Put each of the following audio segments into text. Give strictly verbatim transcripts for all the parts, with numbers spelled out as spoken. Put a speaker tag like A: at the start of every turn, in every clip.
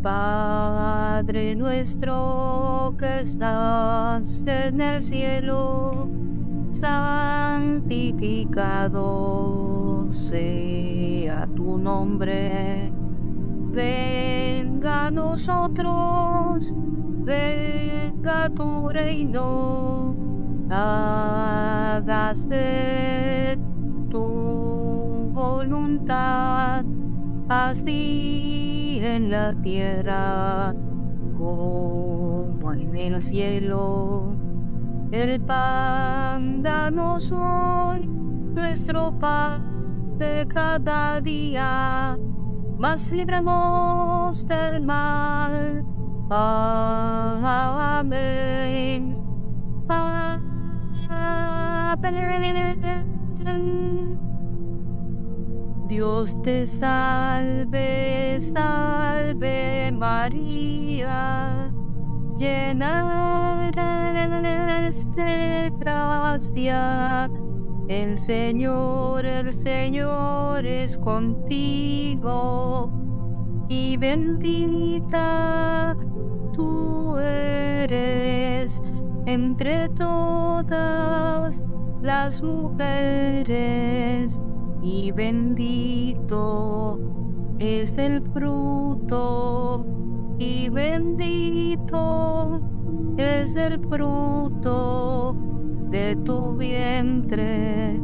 A: Padre nuestro que estás en el cielo, santificado sea tu nombre. Venga a nosotros, venga tu reino, hágase tu voluntad, así en la tierra como en el cielo. El pan danos hoy, nuestro pan de cada día, mas líbranos del mal. Amén. Amén. Dios te salve, salve María, llena eres de gracia. El Señor, el Señor es contigo, y bendita tú eres entre todas las mujeres, y bendito es el fruto, y bendito es el fruto de tu vientre,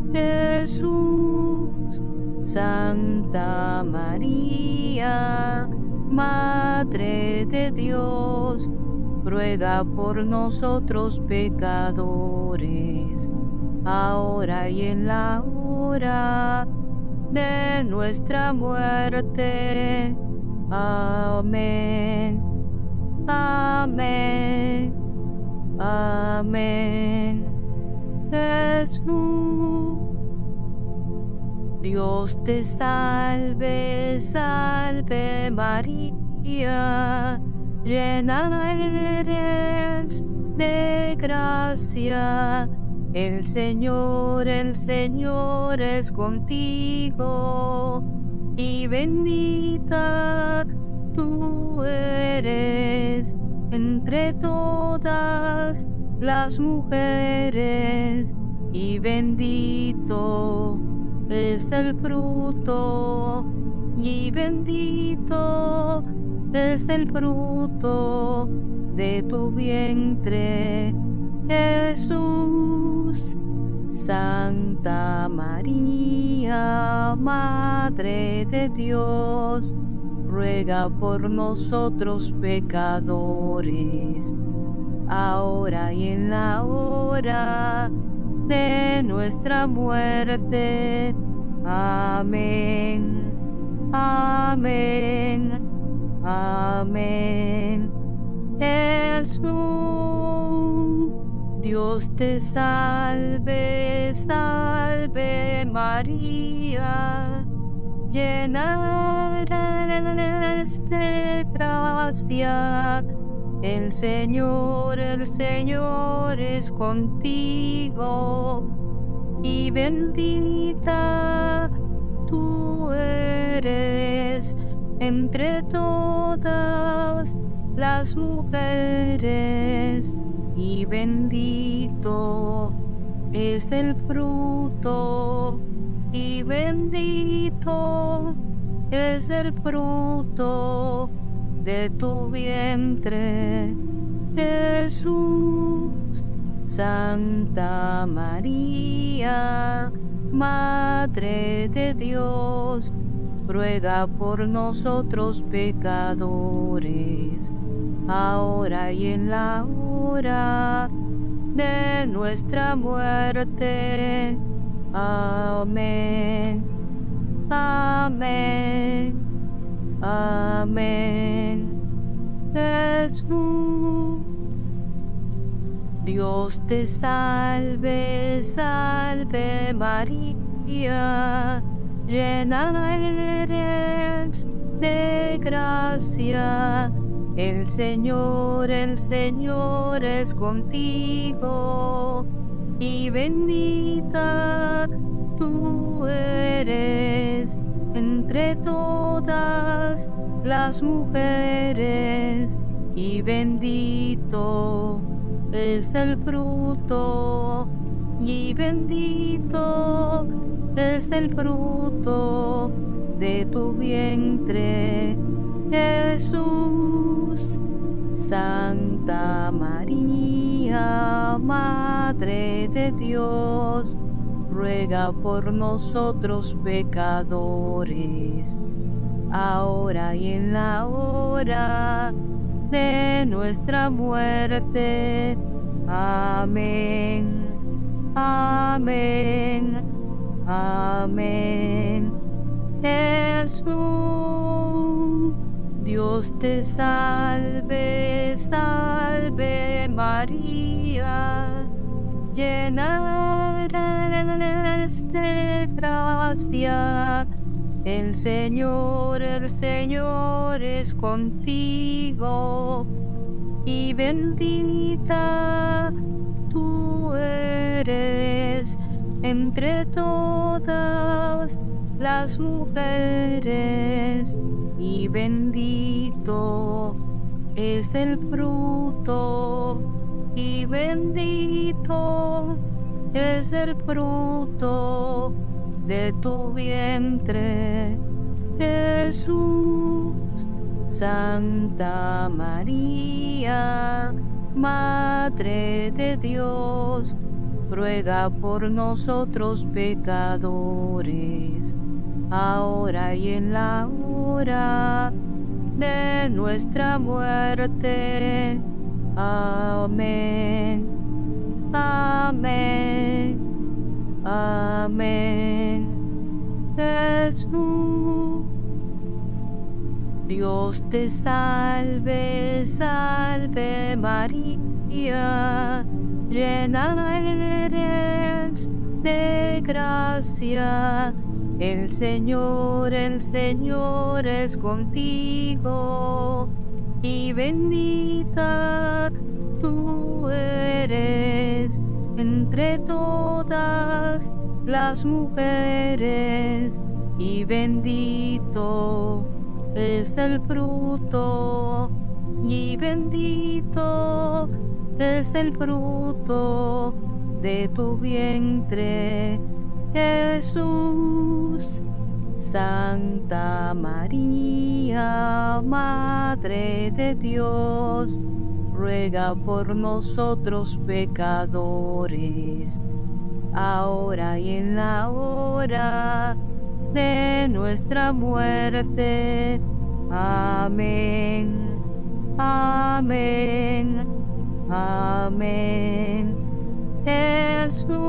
A: Jesús. Santa María, Madre de Dios, ruega por nosotros pecadores, ahora y en la hora de nuestra muerte. Amén. Amén. Amén. Jesús. Dios te salve, salve María, llena eres de gracia. El Señor, el Señor es contigo, y bendita tú eres entre todas las mujeres, y bendito es el fruto, y bendito es el fruto de tu vientre, Jesús. Santa María, Madre de Dios, ruega por nosotros pecadores, ahora y en la hora de nuestra muerte. Amén. Amén. Amén. Jesús. Dios te salve, salve María, llena eres de gracia. El Señor, el Señor es contigo, y bendita tú eres entre todas las mujeres, y bendito es el fruto, y bendito es el fruto de tu vientre, Jesús. Santa María, Madre de Dios, ruega por nosotros pecadores, ahora y en la hora de nuestra muerte. Amén. Amén. Amén. Jesús. Dios te salve, salve María, llena eres de gracia. El Señor, el Señor es contigo, y bendita tú eres entre todas las mujeres, y bendito es el fruto, y bendito es el fruto de tu vientre, Jesús. Santa María, Madre de Dios, ruega por nosotros pecadores, ahora y en la hora de nuestra muerte. Amén. Amén. Amén. Jesús, Dios te salve, salve María, llena eres de gracia. El Señor, el Señor es contigo, y bendita tú eres entre todas las mujeres, y bendito es el fruto, y bendito es el fruto de tu vientre, Jesús. Santa María, Madre de Dios, ruega por nosotros pecadores, ahora y en la hora de nuestra muerte. Amén. Amén. Amén. Jesús, Dios te salve, salve María, llena eres de gracia. El Señor, el Señor es contigo, y bendita tú eres entre todas las mujeres, y bendito es el fruto, y bendito es el fruto de tu vientre, Jesús. Santa María, Madre de Dios, ruega por nosotros pecadores, ahora y en la hora de nuestra muerte. Amén. Amén. Amén. Jesús,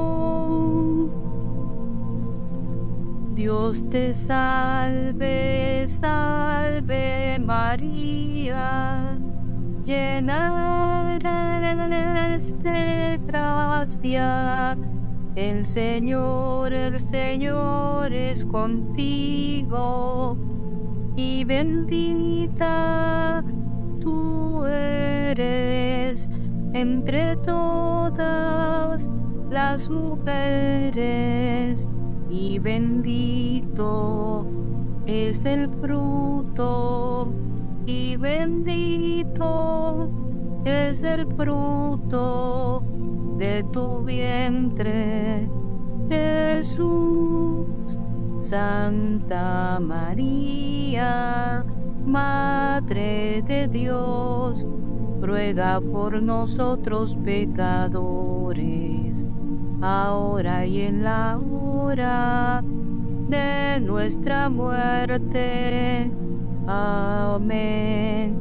A: Dios te salve, salve María, llena eres de gracia. El Señor, el Señor es contigo, y bendita tú eres entre todas las mujeres, y bendito es el fruto, y bendito es el fruto de tu vientre, Jesús. Santa María, Madre de Dios, ruega por nosotros pecadores, ahora y en la hora de nuestra muerte. Amén.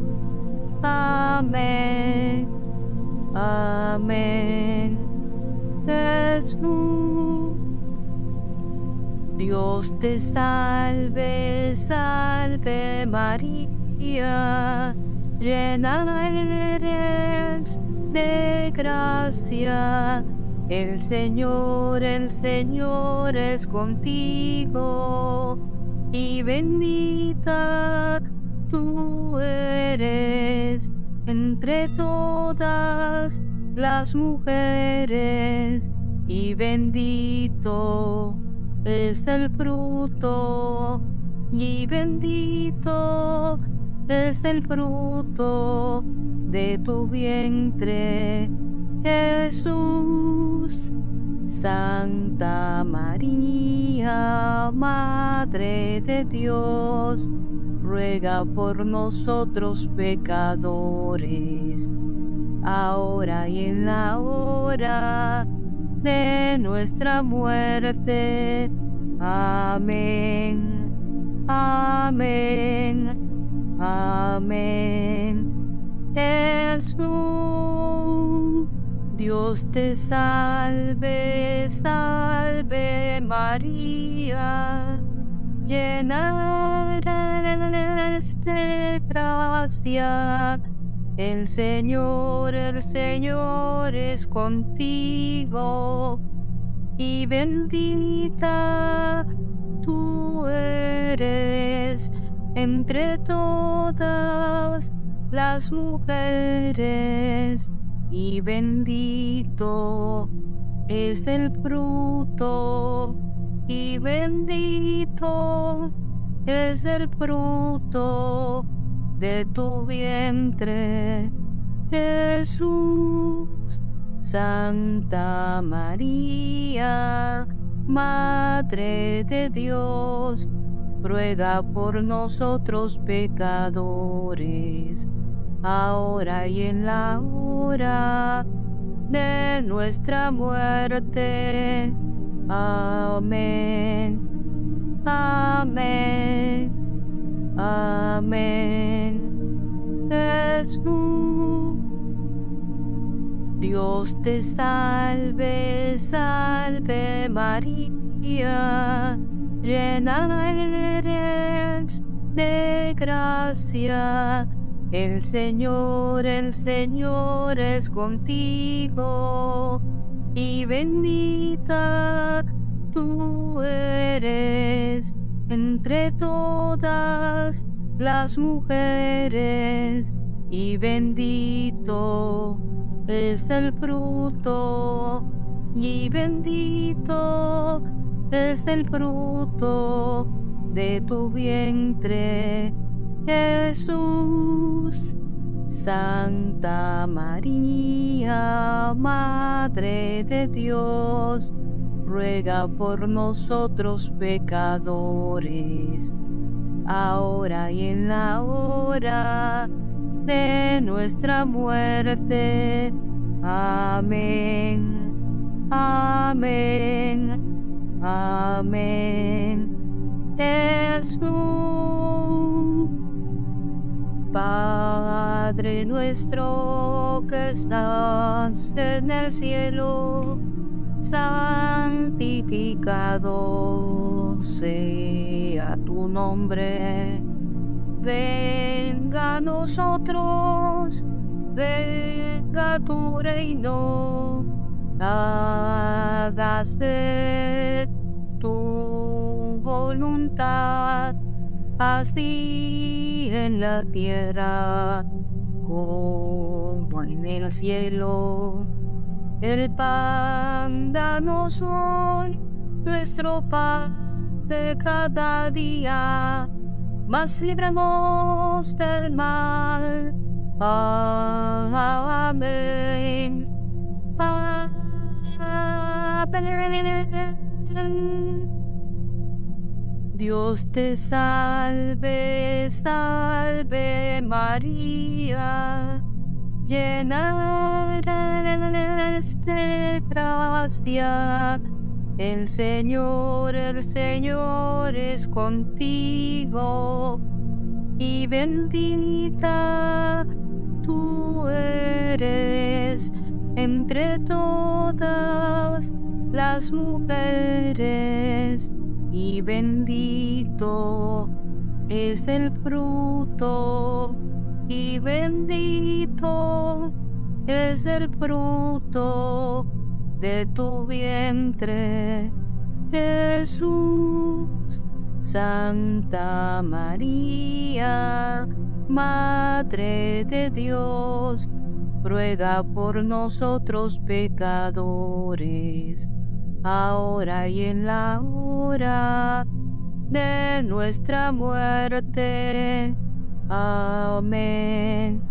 A: Amén. Amén. Jesús, Dios te salve, salve María, llena eres de gracia. El Señor, el Señor es contigo, y bendita tú eres entre todas las mujeres, y bendito es el fruto, y bendito es el fruto de tu vientre, Jesús. Santa María, Madre de Dios, ruega por nosotros pecadores, ahora y en la hora de nuestra muerte. Amén. Amén. Amén. Jesús, Dios te salve, salve María, llena eres de gracia. El Señor, el Señor es contigo, y bendita tú eres entre todas las mujeres, y bendito es el fruto, y bendito es el fruto de tu vientre, Jesús. Santa María, Madre de Dios, ruega por nosotros pecadores, ahora y en la hora de nuestra muerte. Amén. Amén. Amén. Jesús. Dios te salve, salve María, llena eres de gracia. El Señor, el Señor es contigo, y bendita tú eres entre todas las mujeres, y bendito es el fruto, y bendito es el fruto de tu vientre, Jesús. Santa María, Madre de Dios, ruega por nosotros pecadores, ahora y en la hora de nuestra muerte. Amén. Amén. Amén. Jesús. Padre nuestro que estás en el cielo, santificado sea tu nombre. Venga a nosotros, venga tu reino, hágase tu voluntad, así en la tierra como en el cielo. El pan danos hoy, nuestro pan de cada día, mas líbranos del mal. Amén. Amén. Dios te salve, salve María, llena eres de gracia. El Señor, el Señor es contigo, y bendita tú eres entre todas las mujeres, y bendito es el fruto, y bendito es el fruto de tu vientre, Jesús. Santa María, Madre de Dios, ruega por nosotros pecadores, ahora y en la hora de nuestra muerte. Amén.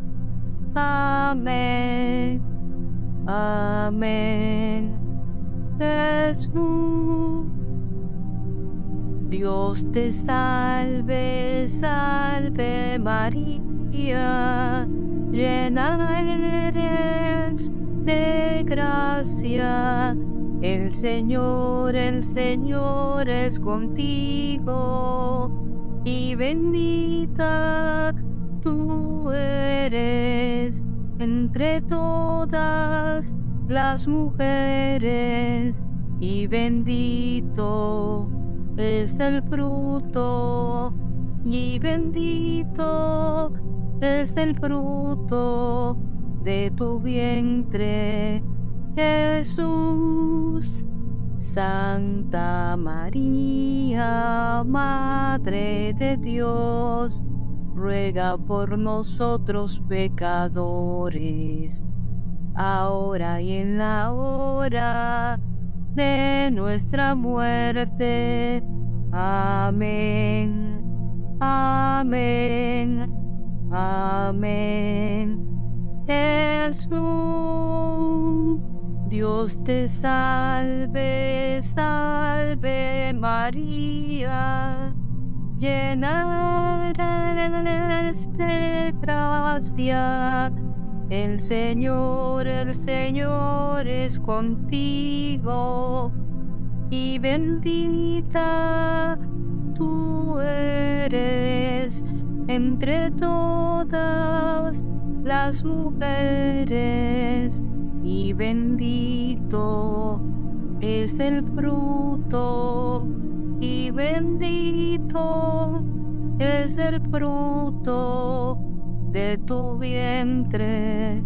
A: Amén. Amén. Jesús. Dios te salve, salve María, llena eres de gracia. El Señor, el Señor es contigo, y bendita tú eres entre todas las mujeres, y bendito es el fruto, y bendito es el fruto de tu vientre, Jesús. Santa María, Madre de Dios, ruega por nosotros pecadores, ahora y en la hora de nuestra muerte. Amén. Amén. Amén. Jesús. Dios te salve, salve María, llena eres de gracia. El Señor, el Señor es contigo, y bendita tú eres entre todas las mujeres, y bendito es el fruto, y bendito es el fruto de tu vientre,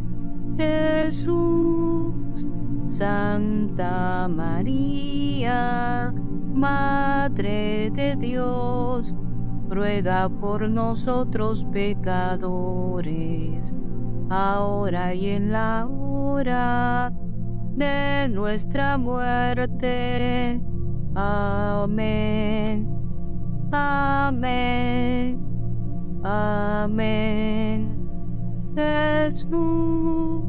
A: Jesús. Santa María, Madre de Dios, ruega por nosotros pecadores, ahora y en la hora de nuestra muerte. Amén. Amén. Amén. Jesús.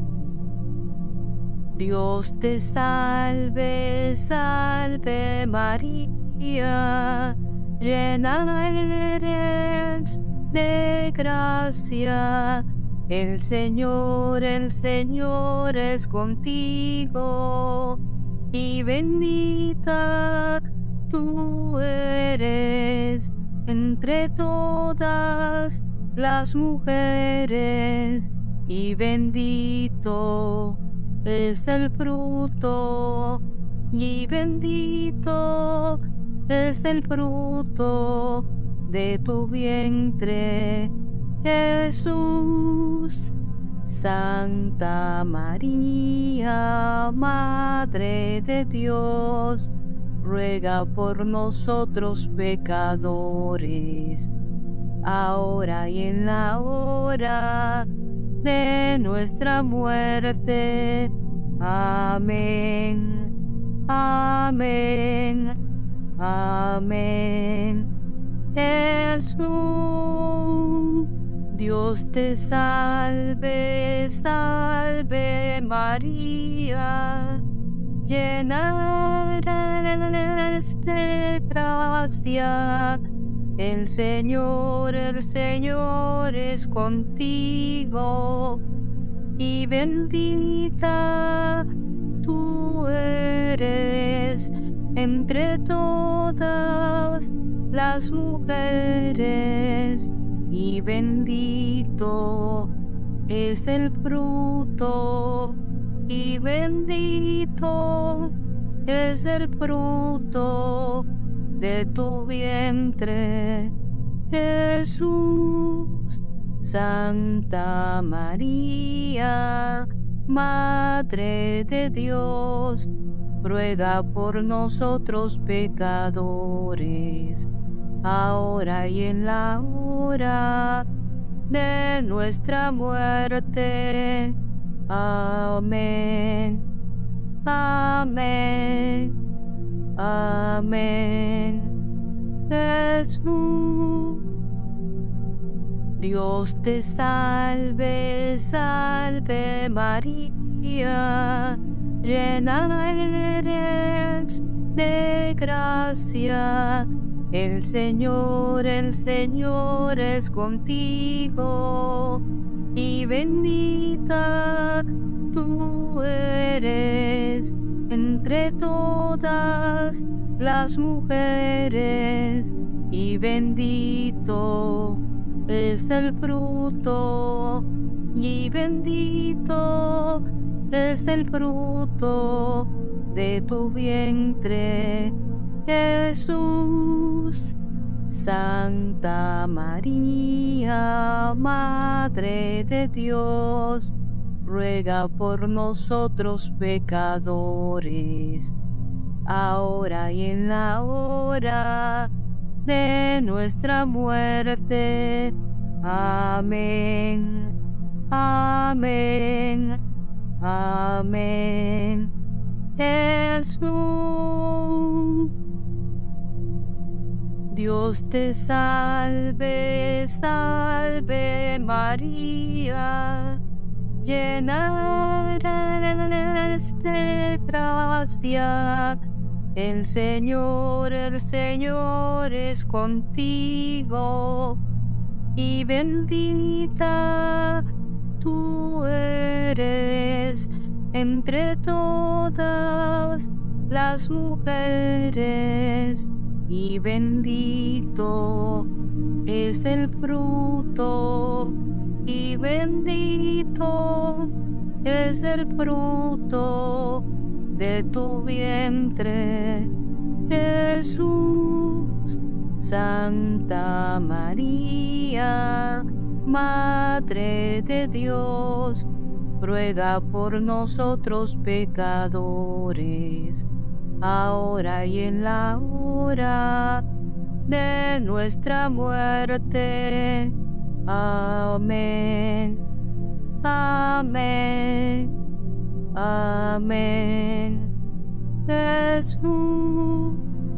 A: Dios te salve, salve María, llena eres de gracia. El Señor, el Señor es contigo, y bendita tú eres entre todas las mujeres, y bendito es el fruto, y bendito es el fruto de tu vientre, Jesús. Santa María, Madre de Dios, ruega por nosotros pecadores, ahora y en la hora de nuestra muerte. Amén. Amén. Amén. Jesús. Dios te salve, salve María, llena eres de gracia. El Señor, el Señor es contigo, y bendita tú eres entre todas las mujeres, y bendito es el fruto, y bendito es el fruto de tu vientre, Jesús. Santa María, Madre de Dios, ruega por nosotros pecadores, ahora y en la hora de nuestra muerte. Amén. Amén. Amén. Jesús. Dios te salve, salve María, llena eres de gracia. El Señor, el Señor es contigo, y bendita tú eres entre todas las mujeres, y bendito es el fruto, y bendito es el fruto de tu vientre, Jesús. Santa María, Madre de Dios, ruega por nosotros pecadores, ahora y en la hora de nuestra muerte. Amén. Amén. Amén. Jesús. Dios te salve, salve María, llena eres de gracia. El Señor, el Señor es contigo, y bendita tú eres entre todas las mujeres, y bendito es el fruto, y bendito es el fruto de tu vientre, Jesús. Santa María, Madre de Dios, ruega por nosotros pecadores, ahora y en la hora de nuestra muerte. Amén. Amén. Amén. Jesús.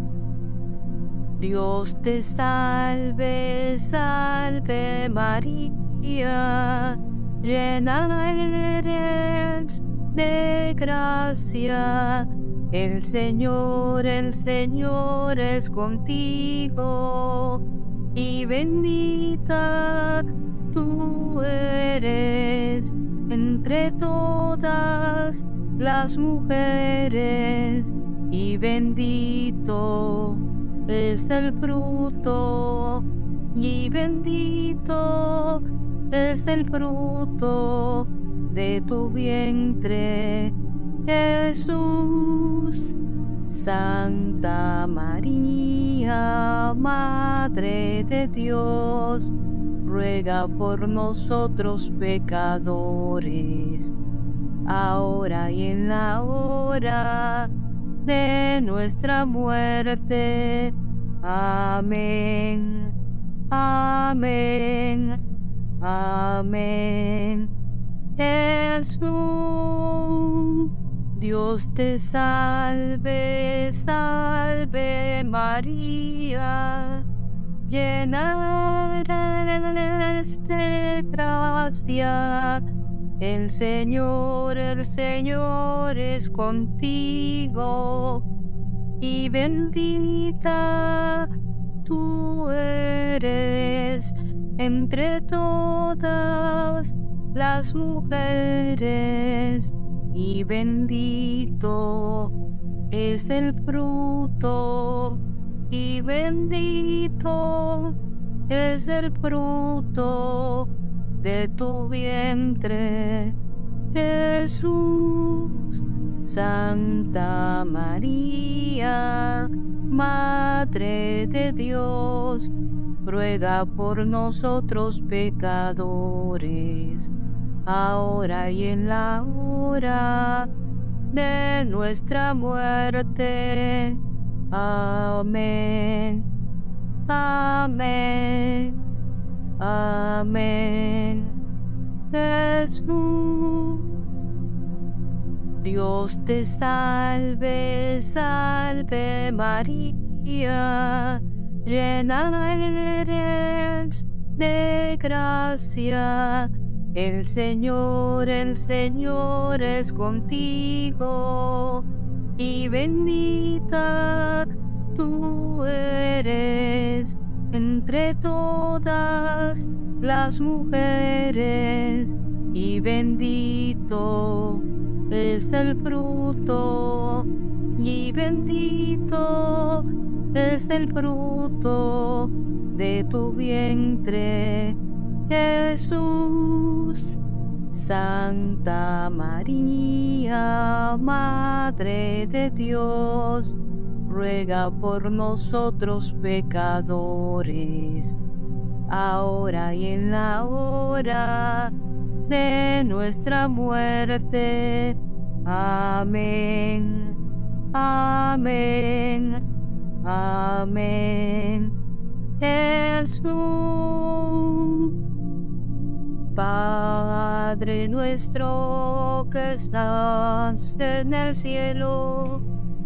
A: Dios te salve, salve María, llena eres de gracia. El Señor, el Señor es contigo, y bendita tú eres entre todas las mujeres, y bendito es el fruto, y bendito es el fruto de tu vientre, Jesús. Santa María, Madre de Dios, ruega por nosotros pecadores, ahora y en la hora de nuestra muerte. Amén. Amén. Amén. Jesús. Dios te salve, salve María, llena eres de gracia. El Señor, el Señor es contigo, y bendita tú eres entre todas las mujeres, y bendito es el fruto, y bendito es el fruto de tu vientre, Jesús. Santa María, Madre de Dios, ruega por nosotros pecadores, ahora y en la hora de nuestra muerte. Amén. Amén. Amén. Jesús. Dios te salve, salve María, llena eres de gracia. El Señor, el Señor es contigo, y bendita tú eres entre todas las mujeres, y bendito es el fruto, y bendito es el fruto de tu vientre, Jesús. Santa María, Madre de Dios, ruega por nosotros pecadores, ahora y en la hora de nuestra muerte. Amén. Amén. Amén. Jesús. Padre nuestro que estás en el cielo,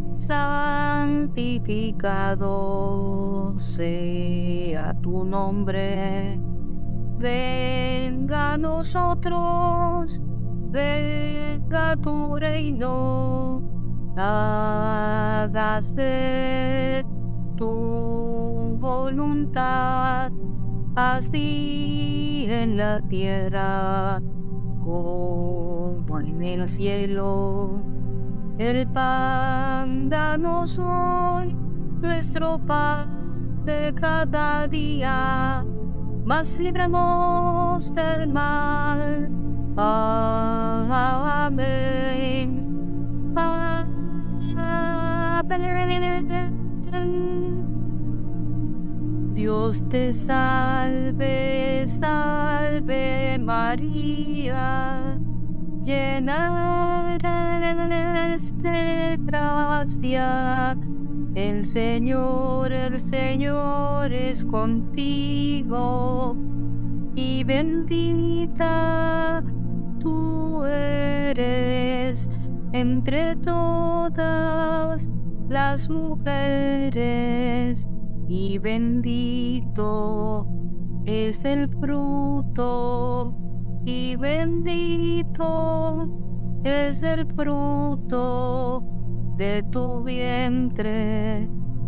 A: santificado sea tu nombre. Venga a nosotros, venga tu reino, hágase tu voluntad, así en la tierra como en el cielo. El pan danos hoy, nuestro pan de cada día, mas líbranos del mal. Amén. Dios te salve, salve María, llena eres de gracia. El Señor, el Señor es contigo, y bendita tú eres entre todas las mujeres, y bendito es el fruto, y bendito es el fruto de tu vientre,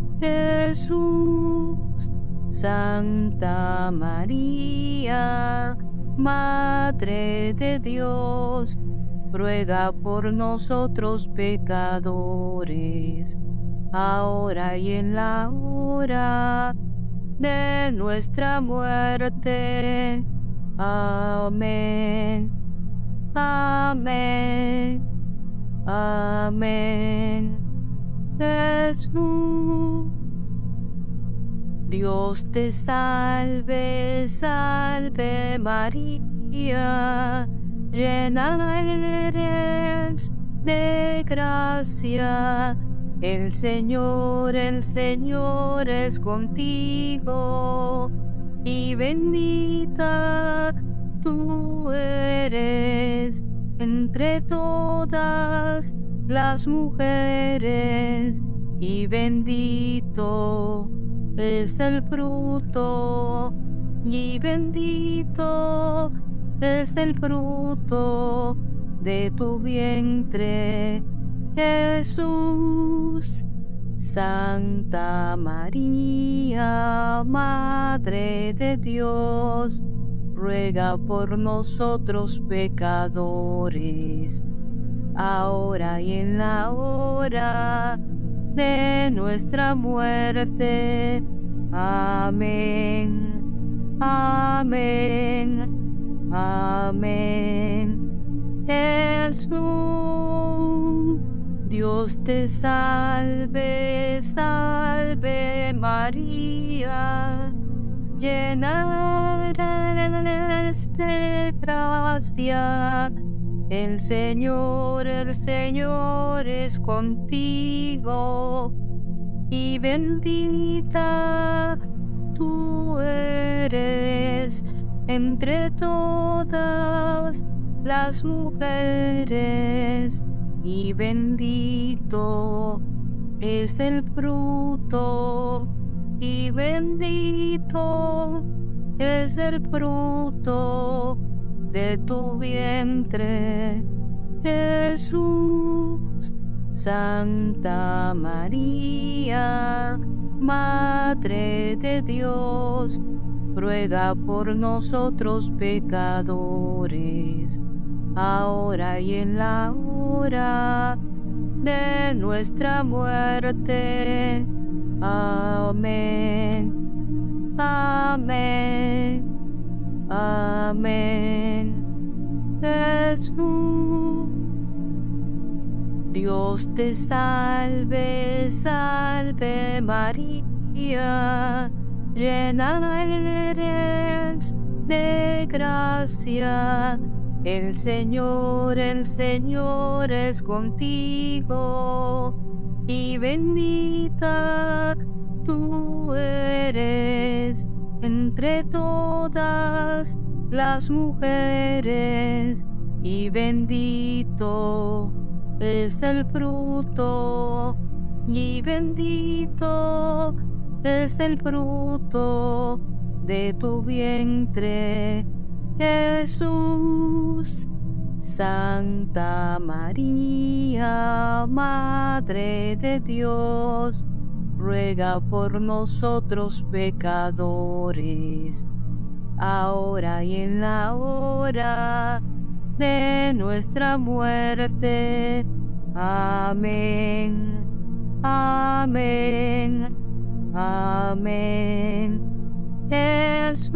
A: Jesús. Santa María, Madre de Dios, ruega por nosotros pecadores, ahora y en la hora de nuestra muerte. Amén. Amén. Amén. Jesús. Dios te salve, salve María, llena eres de gracia. El Señor, el Señor es contigo, y bendita tú eres entre todas las mujeres, y bendito es el fruto, y bendito es el fruto de tu vientre, Jesús. Santa María, Madre de Dios, ruega por nosotros pecadores, ahora y en la hora de nuestra muerte. Amén. Amén. Amén. Jesús. Dios te salve, salve María, llena eres de gracia. El Señor, el Señor es contigo, y bendita tú eres entre todas las mujeres, y bendito es el fruto, y bendito es el fruto de tu vientre, Jesús. Santa María, Madre de Dios, ruega por nosotros pecadores, ahora y en la hora de nuestra muerte. Amén. Amén. Amén. Jesús. Dios te salve, salve María, llena eres de gracia. El Señor, el Señor es contigo, y bendita tú eres entre todas las mujeres, y bendito es el fruto, y bendito es el fruto de tu vientre, Jesús. Santa María, Madre de Dios, ruega por nosotros pecadores, ahora y en la hora de nuestra muerte. Amén. Amén. Amén. Jesús.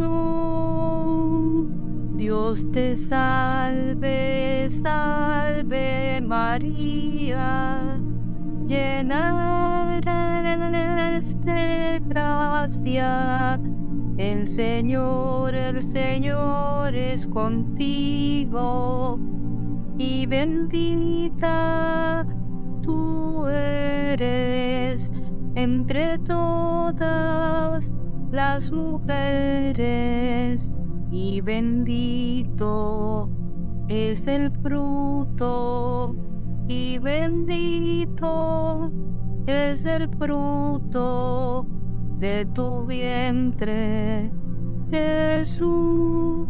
A: Dios te salve, salve María, llena eres de gracia. El Señor, el Señor es contigo, y bendita tú eres entre todas las mujeres, y bendito es el fruto, y bendito es el fruto de tu vientre, Jesús.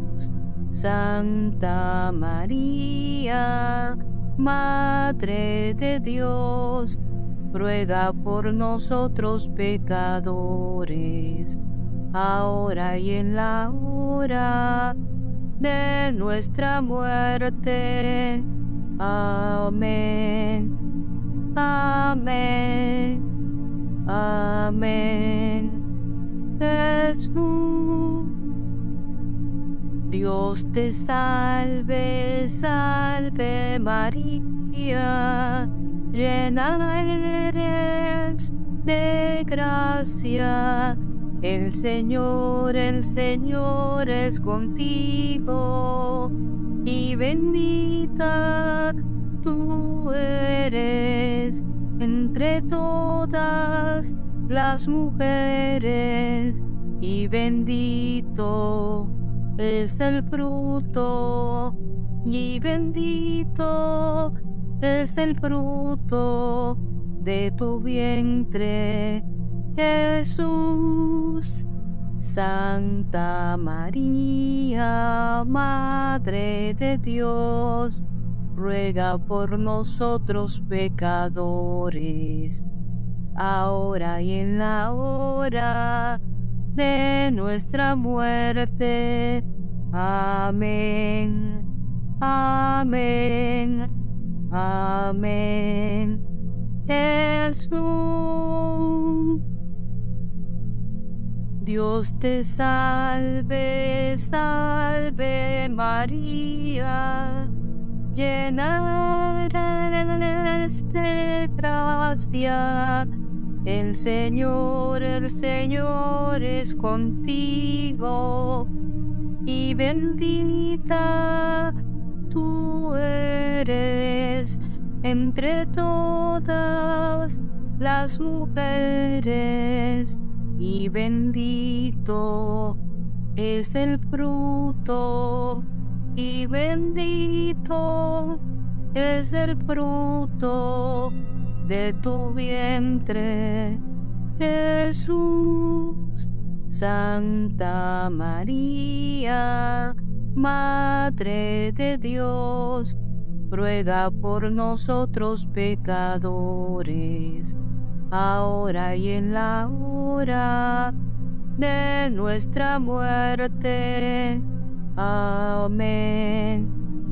A: Santa María, Madre de Dios, ruega por nosotros pecadores, ahora y en la hora de nuestra muerte. Amén. Amén. Amén. Jesús. Dios te salve, salve María, llena eres de gracia. El Señor, el Señor es contigo, y bendita tú eres entre todas las mujeres, y bendito es el fruto, y bendito es el fruto de tu vientre, Jesús. Santa María, Madre de Dios, ruega por nosotros pecadores, ahora y en la hora de nuestra muerte. Amén. Amén. Amén. Jesús. Dios te salve, salve María, llena eres de gracia. El Señor, el Señor es contigo, y bendita tú eres entre todas las mujeres, y bendito es el fruto, y bendito es el fruto de tu vientre, Jesús. Santa María, Madre de Dios, ruega por nosotros pecadores, ahora y en la hora de nuestra muerte. Amén.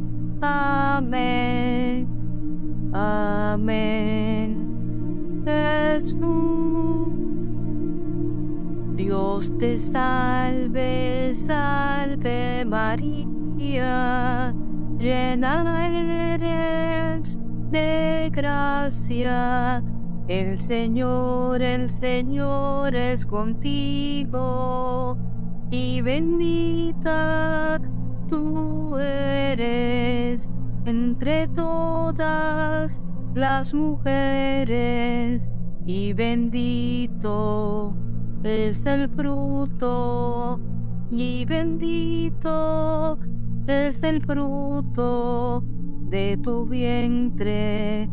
A: Amén. Amén. Jesús. Dios te salve, salve María, llena eres de gracia. El Señor, el Señor es contigo, y bendita tú eres entre todas las mujeres, y bendito es el fruto, y bendito es el fruto de tu vientre,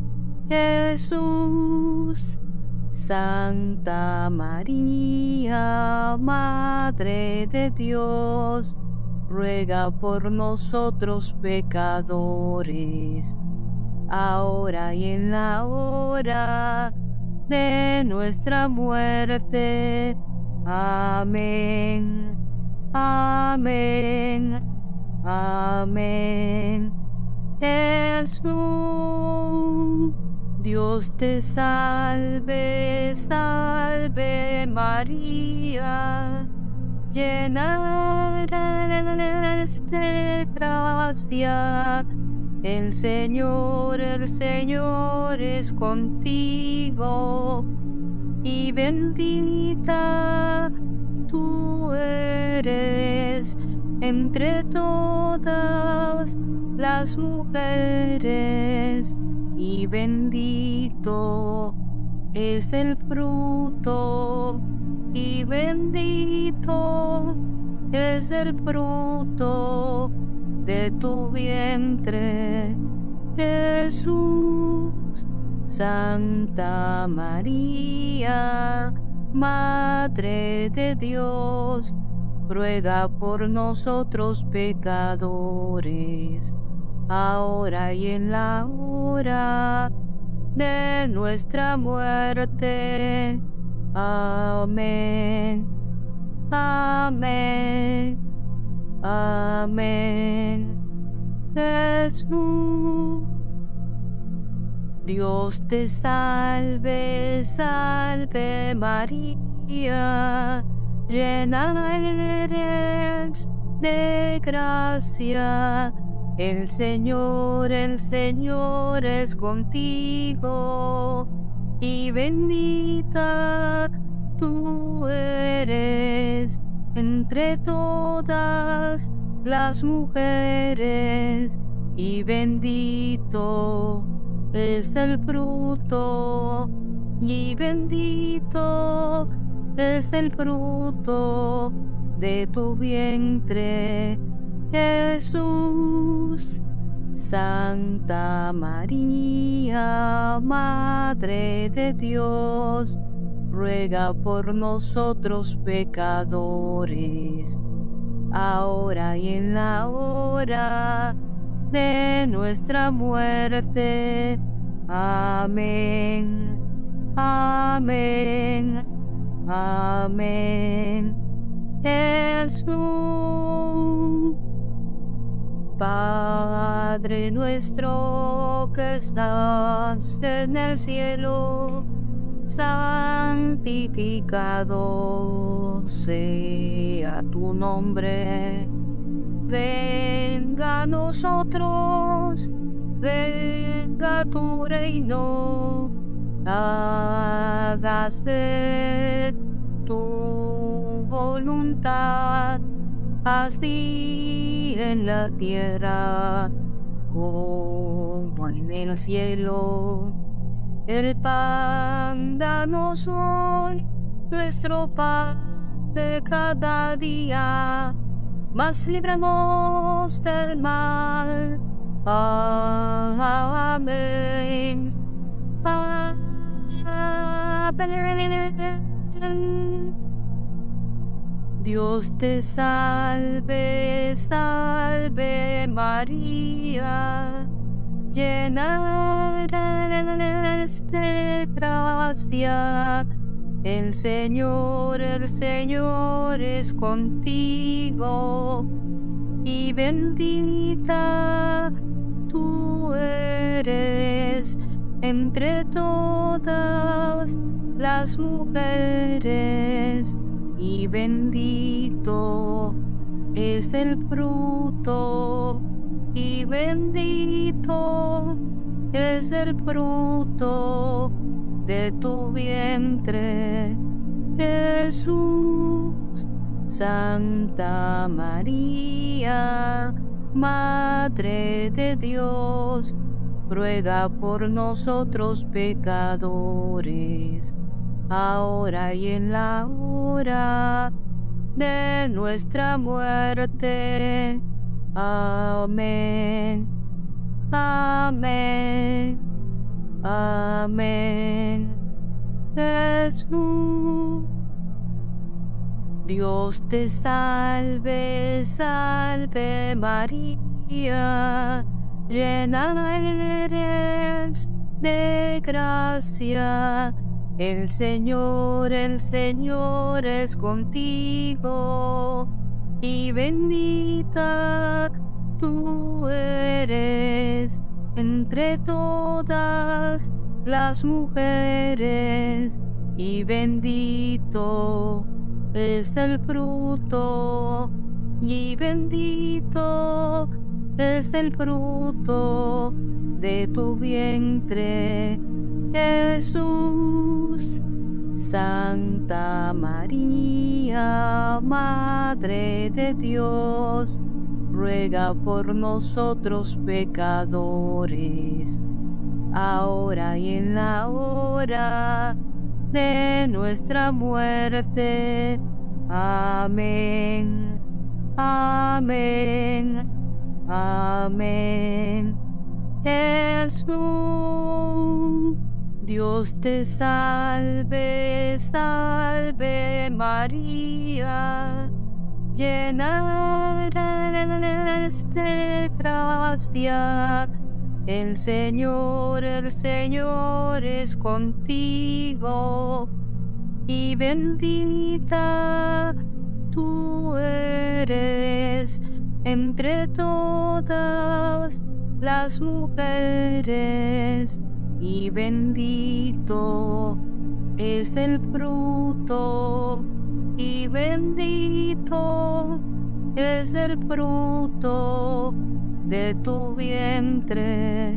A: Jesús. Santa María, Madre de Dios, ruega por nosotros pecadores, ahora y en la hora de nuestra muerte. Amén. Amén. Amén. Jesús. Dios te salve, salve María, llena eres de gracia. El Señor, el Señor es contigo, y bendita tú eres entre todas las mujeres, y bendito es el fruto, y bendito es el fruto de tu vientre, Jesús. Santa María, Madre de Dios, ruega por nosotros pecadores, ahora y en la hora de nuestra muerte. Amén. Amén. Amén. Jesús. Dios te salve, salve María, llena eres de gracia. El Señor, el Señor es contigo, y bendita tú eres entre todas las mujeres, y bendito es el fruto, y bendito es el fruto de tu vientre, Jesús. Santa María, Madre de Dios, ruega por nosotros pecadores, ahora y en la hora de nuestra muerte. Amén. Amén. Amén. Jesús. Padre nuestro que estás en el cielo, santificado sea tu nombre. Venga a nosotros, venga tu reino, hágase tu voluntad, así en la tierra como en el cielo. El pan danos hoy, nuestro pan de cada día, mas líbranos del mal. Amén. Amén. Dios te salve, salve María, llena eres de gracia, el Señor, el Señor es contigo, y bendita tú eres entre todas las mujeres, y bendito es el fruto, y bendito es el fruto de tu vientre, Jesús. Santa María, Madre de Dios, ruega por nosotros pecadores, ahora y en la hora de nuestra muerte. Amén. Amén. Amén. Jesús. Dios te salve, salve María, llena eres de gracia, el Señor, el Señor es contigo, y bendita tú eres entre todas las mujeres, y bendito es el fruto, y bendito es el fruto de tu vientre, Jesús. Santa María, Madre de Dios, ruega por nosotros pecadores, ahora y en la hora de nuestra muerte. Amén. Amén. Amén. Jesús. Dios te salve, salve María, llena eres de gracia, el Señor, el Señor es contigo, y bendita tú eres entre todas las mujeres, y bendito es el fruto, y bendito es el fruto de tu vientre,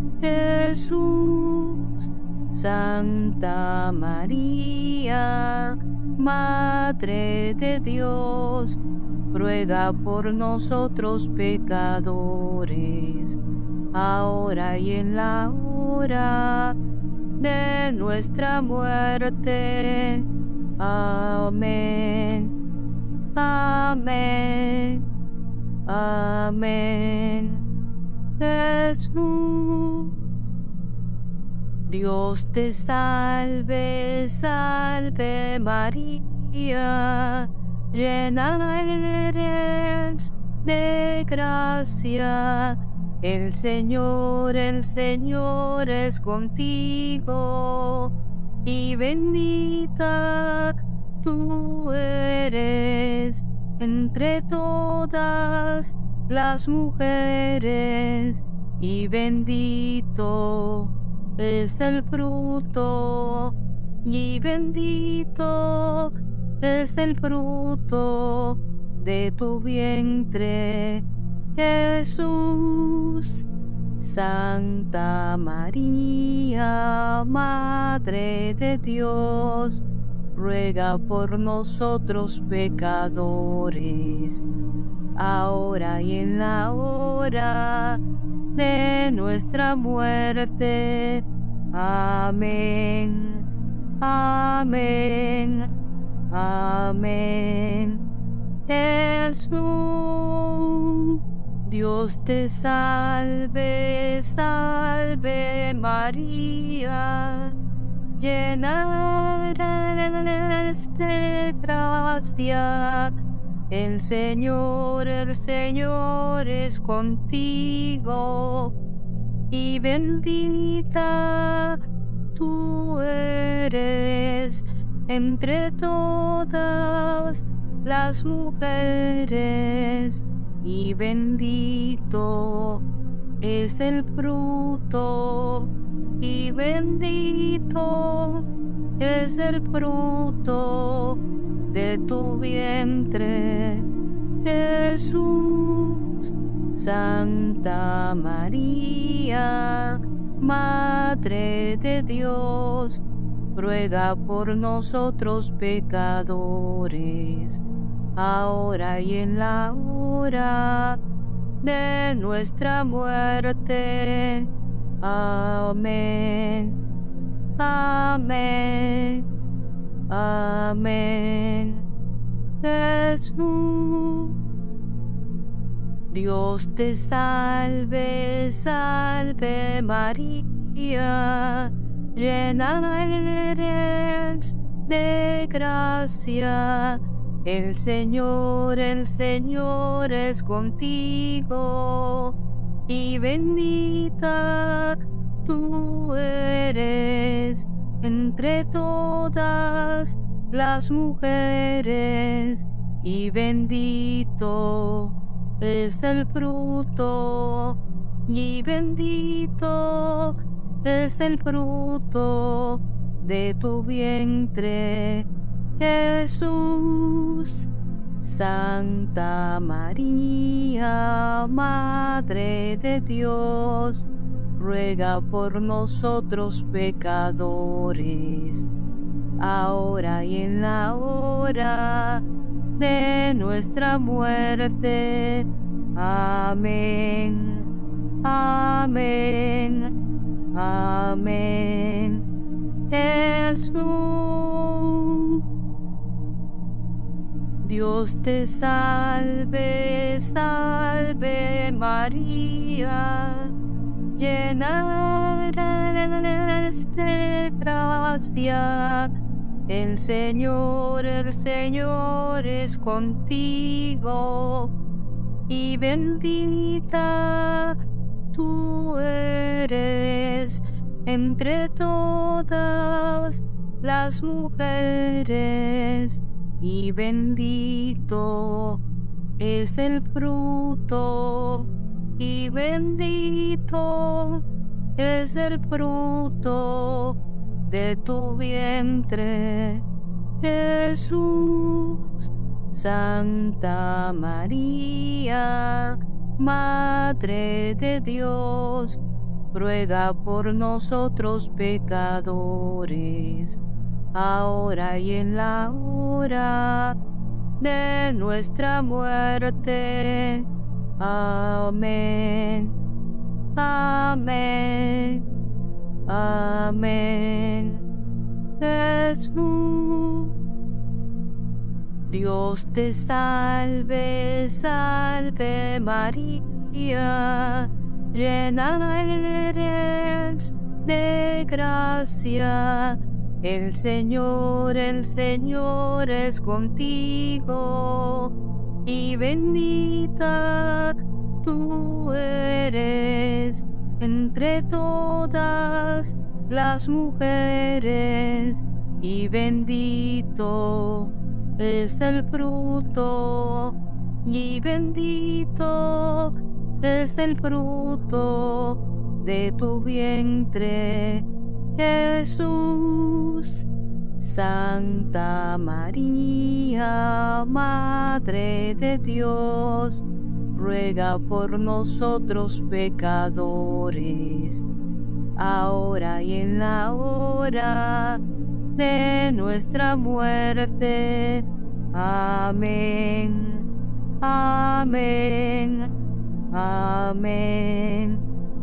A: Jesús. Santa María, Madre de Dios, ruega por nosotros pecadores, ahora y en la hora de nuestra muerte. Amén. Amén. Amén. Jesús. Dios te salve, salve María, llena eres de gracia, el Señor, el Señor es contigo, y bendita tú eres entre todas las mujeres, y bendito es el fruto, y bendito es el fruto de tu vientre, Jesús. Santa María, Madre de Dios, ruega por nosotros pecadores, ahora y en la hora de nuestra muerte. Amén. Amén. Amén. Jesús. Dios te salve, salve María, llena eres de gracia. El Señor, el Señor es contigo, y bendita tú eres entre todas las mujeres, y bendito es el fruto, y bendito es el fruto de tu vientre, Jesús. Santa María, Madre de Dios, ruega por nosotros pecadores, ahora y en la hora de nuestra muerte. Amén. Amén. Amén. Jesús. Dios te salve, salve María, llena eres de gracia. El Señor, el Señor es contigo, y bendita tú eres entre todas las mujeres, y bendito es el fruto, y bendito es el fruto de tu vientre, Jesús. Santa María, Madre de Dios, ruega por nosotros pecadores, ahora y en la hora de nuestra muerte. Amén. Amén. Amén. Jesús. Dios te salve, salve María, llena eres de gracia. El Señor, el Señor es contigo, y bendita tú eres entre todas las mujeres, y bendito es el fruto, y bendito es el fruto de tu vientre, Jesús. Santa María, Madre de Dios, ruega por nosotros pecadores, ahora y en la hora de nuestra muerte. Amén. Amén. Amén. Jesús. Dios te salve, salve María, llena eres de gracia. El Señor, el Señor es contigo, y bendita tú eres entre todas las mujeres, y bendito es el fruto, y bendito es el fruto de tu vientre, Jesús. Santa María, Madre de Dios, ruega por nosotros pecadores, ahora y en la hora de nuestra muerte. Amén. Amén. Amén.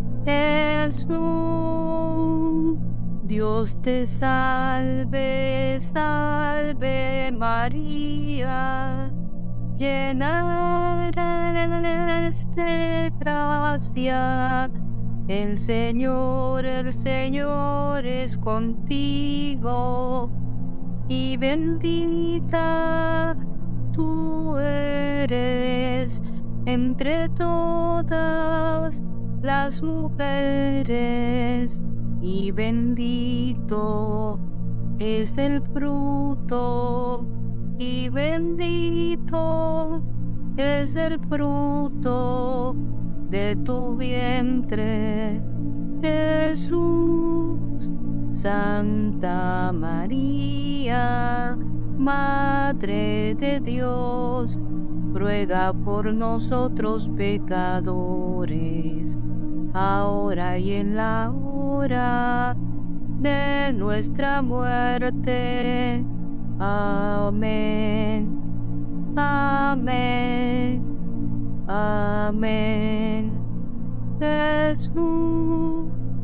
A: Jesús. Dios te salve, salve María, llena eres de gracia. El Señor, el Señor es contigo, y bendita tú eres entre todas las mujeres, y bendito es el fruto, y bendito es el fruto de tu vientre, Jesús. Santa María, Madre de Dios, ruega por nosotros pecadores, ahora y en la hora de nuestra muerte. Amén. Amén. Amén. Jesús.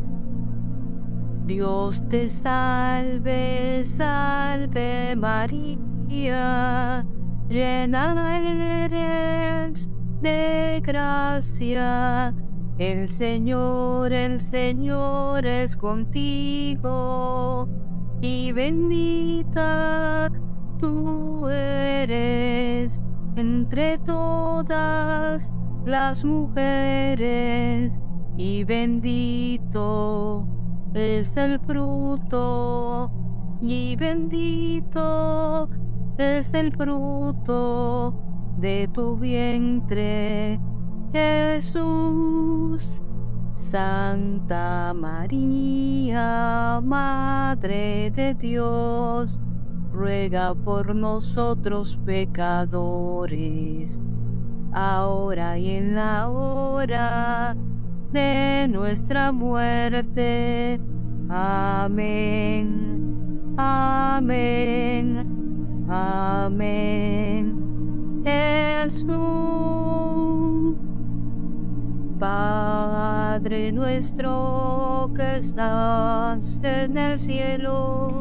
A: Dios te salve, salve María, llena eres de gracia. El Señor, el Señor es contigo, y bendita tú eres entre todas las mujeres, y bendito es el fruto, y bendito es el fruto de tu vientre, Jesús. Santa María, Madre de Dios, ruega por nosotros pecadores, ahora y en la hora de nuestra muerte. Amén. Amén. Amén. Jesús. Padre nuestro que estás en el cielo,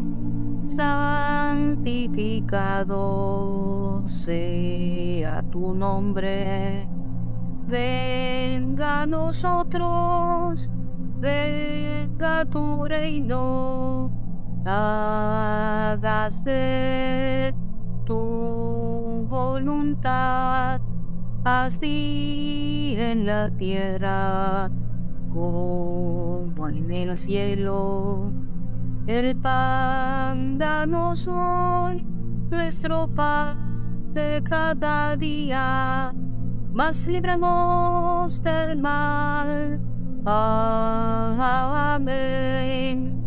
A: santificado sea tu nombre. Venga a nosotros, venga tu reino, hágase tu voluntad, así en la tierra como en el cielo. El pan danos hoy, nuestro pan de cada día, mas líbranos del mal. Amén.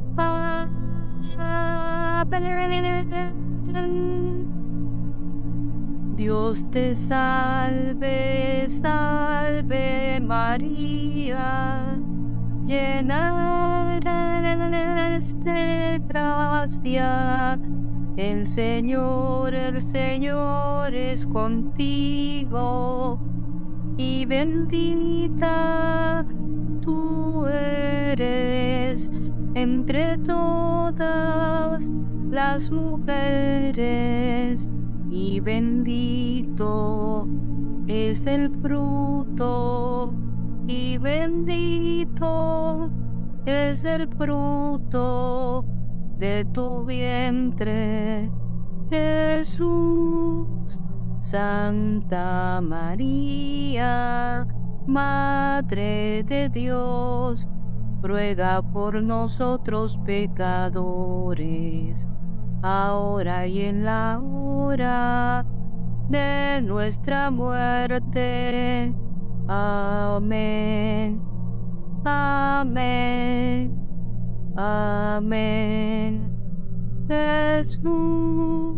A: Dios te salve, salve María, llena eres de gracia. El Señor, el Señor es contigo, y bendita tú eres entre todas las mujeres, y bendito es el fruto, y bendito es el fruto de tu vientre, Jesús. Santa María, Madre de Dios, ruega por nosotros pecadores, ahora y en la hora de nuestra muerte. Amén. Amén. Amén. Jesús.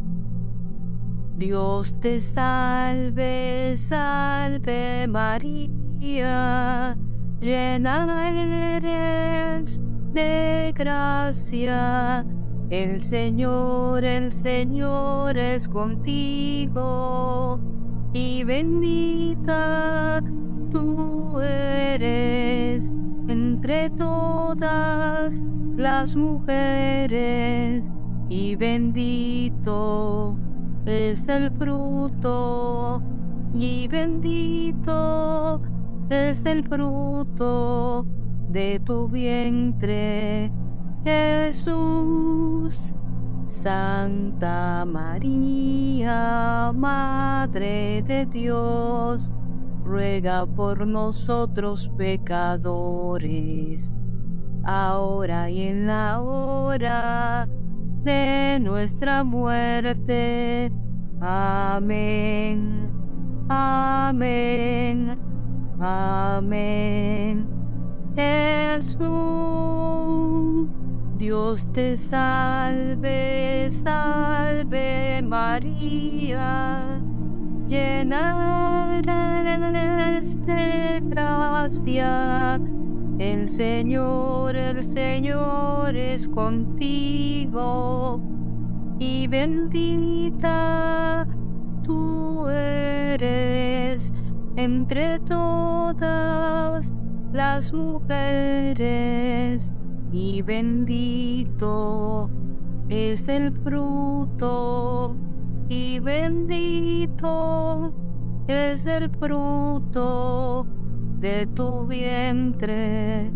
A: Dios te salve, salve María, llena eres de gracia. El Señor, el Señor es contigo, y bendita tú eres entre todas las mujeres, y bendito es el fruto, y bendito es el fruto de tu vientre, Jesús. Santa María, Madre de Dios, ruega por nosotros pecadores, ahora y en la hora de nuestra muerte. Amén. Amén. Amén. Jesús, Dios te salve, salve María, llena eres de gracia, el Señor, el Señor es contigo, y bendita tú eres entre todas las mujeres, y bendito es el fruto, y bendito es el fruto de tu vientre,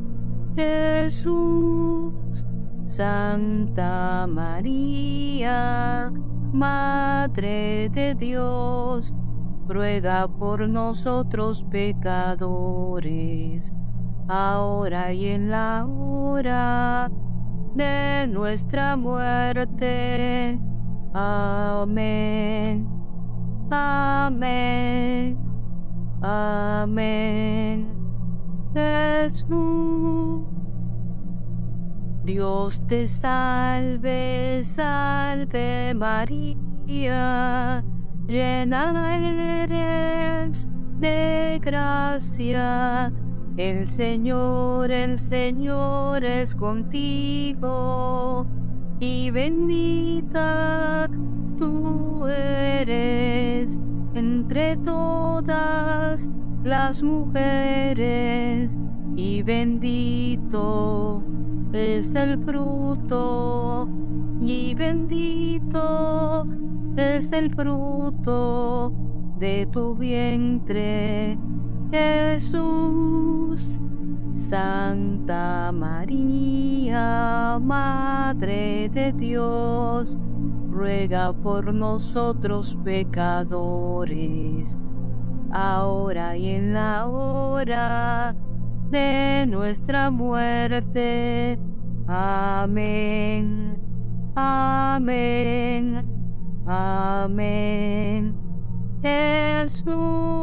A: Jesús. Santa María, Madre de Dios, ruega por nosotros pecadores, ahora y en la hora de nuestra muerte. Amén. Amén. Amén. Jesús. Dios te salve, salve María, llena eres de gracia, el Señor, el Señor es contigo, y bendita tú eres entre todas las mujeres, y bendito es el fruto, y bendito es el fruto de tu vientre, Jesús. Santa María, Madre de Dios, ruega por nosotros pecadores, ahora y en la hora de nuestra muerte. Amén. Amén. Amén. Jesús,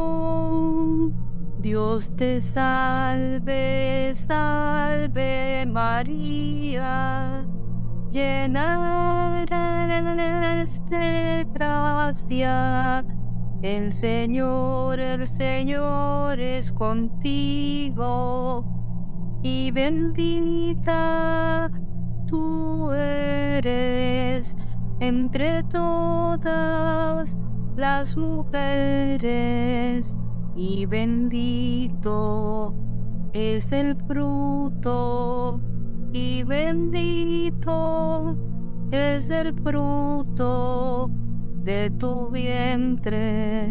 A: Dios te salve, salve María, llena eres de gracia, el Señor, el Señor es contigo, y bendita tú eres entre todas las mujeres, y bendito es el fruto, y bendito es el fruto de tu vientre,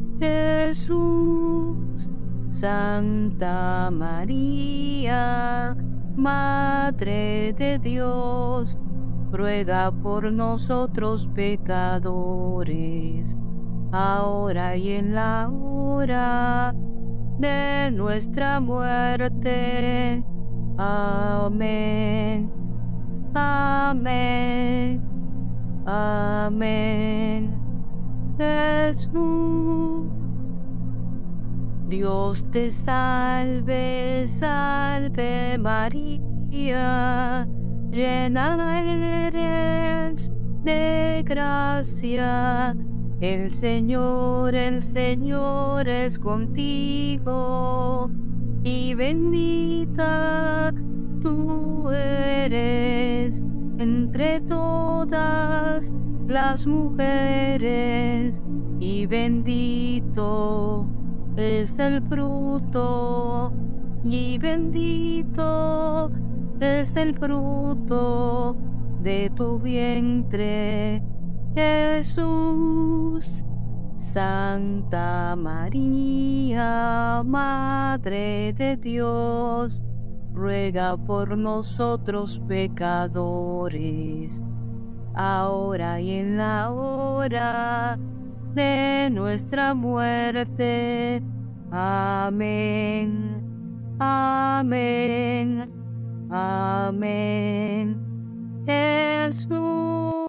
A: Jesús. Santa María, Madre de Dios, ruega por nosotros pecadores, ahora y en la hora de nuestra muerte. Amén. Amén. Amén. Jesús. Dios te salve, salve María, llena eres de gracia, el Señor, el Señor es contigo, y bendita tú eres entre todas las mujeres, y bendito es el fruto, y bendito es el fruto de tu vientre, Jesús. Santa María, Madre de Dios, ruega por nosotros pecadores, ahora y en la hora de nuestra muerte. Amén. Amén. Amén. Jesús